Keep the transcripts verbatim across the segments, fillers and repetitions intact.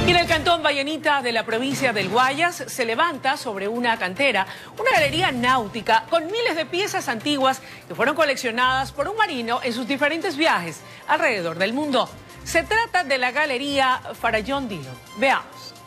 Y en el cantón Vallenita de la provincia del Guayas se levanta sobre una cantera una galería náutica con miles de piezas antiguas que fueron coleccionadas por un marino en sus diferentes viajes alrededor del mundo. Se trata de la galería Farallón Dillon. Veamos.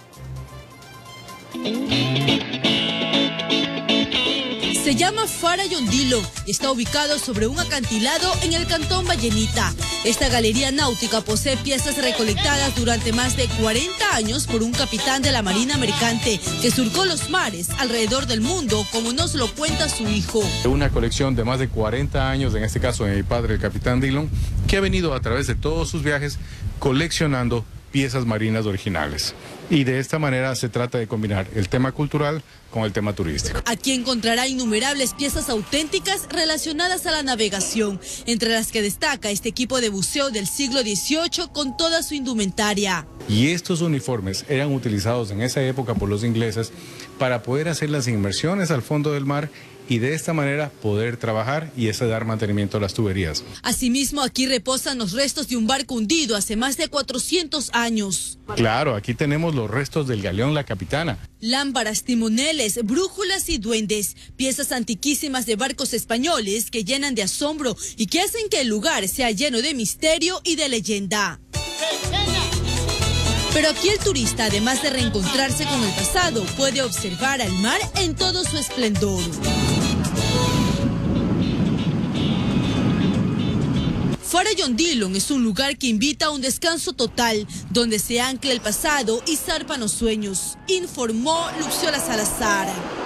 Se llama Farallón Dillon y está ubicado sobre un acantilado en el cantón Vallenita. Esta galería náutica posee piezas recolectadas durante más de cuarenta años por un capitán de la Marina Mercante que surcó los mares alrededor del mundo, como nos lo cuenta su hijo. Una colección de más de cuarenta años, en este caso de mi padre, el capitán Dillon, que ha venido a través de todos sus viajes coleccionando piezas marinas originales. Y de esta manera se trata de combinar el tema cultural con el tema turístico. Aquí encontrará innumerables piezas auténticas relacionadas a la navegación, entre las que destaca este equipo de buceo del siglo dieciocho con toda su indumentaria. Y estos uniformes eran utilizados en esa época por los ingleses para poder hacer las inmersiones al fondo del mar y de esta manera poder trabajar y ese dar mantenimiento a las tuberías. Asimismo, aquí reposan los restos de un barco hundido hace más de cuatrocientos años. Claro, aquí tenemos los restos del galeón La Capitana. Lámparas, timoneles, brújulas y duendes, piezas antiquísimas de barcos españoles que llenan de asombro y que hacen que el lugar sea lleno de misterio y de leyenda. Pero aquí el turista, además de reencontrarse con el pasado, puede observar al mar en todo su esplendor. Farallón Dillon es un lugar que invita a un descanso total, donde se ancla el pasado y zarpan los sueños, informó Luxiola Salazar.